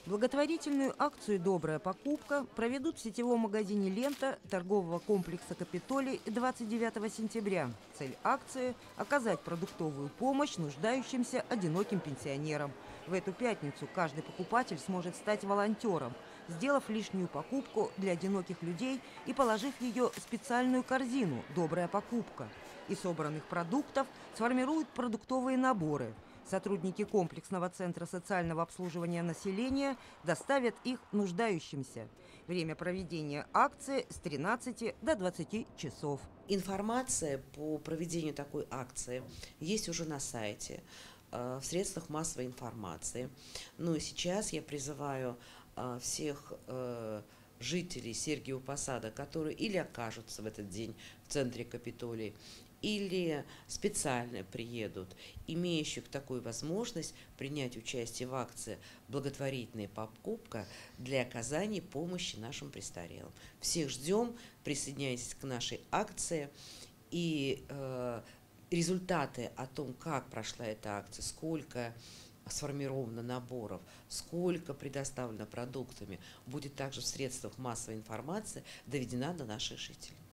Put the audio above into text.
Благотворительную акцию «Добрая покупка» проведут в сетевом магазине «Лента» торгового комплекса «Капитолий» 29 сентября. Цель акции – оказать продуктовую помощь нуждающимся одиноким пенсионерам. В эту пятницу каждый покупатель сможет стать волонтером, сделав лишнюю покупку для одиноких людей и положив ее в специальную корзину «Добрая покупка». Из собранных продуктов сформируют продуктовые наборы. Сотрудники комплексного центра социального обслуживания населения доставят их нуждающимся. Время проведения акции с 13 до 20 часов. Информация по проведению такой акции есть уже на сайте, в средствах массовой информации. Ну и сейчас я призываю всех жителей Сергиева Посада, которые или окажутся в этот день в центре Капитолий, или специально приедут, имеющих такую возможность принять участие в акции «Благотворительная покупка» для оказания помощи нашим престарелым. Всех ждем, присоединяйтесь к нашей акции, и результаты о том, как прошла эта акция, сколько сформировано наборов, сколько предоставлено продуктами, будет также в средствах массовой информации доведена до наших жителей.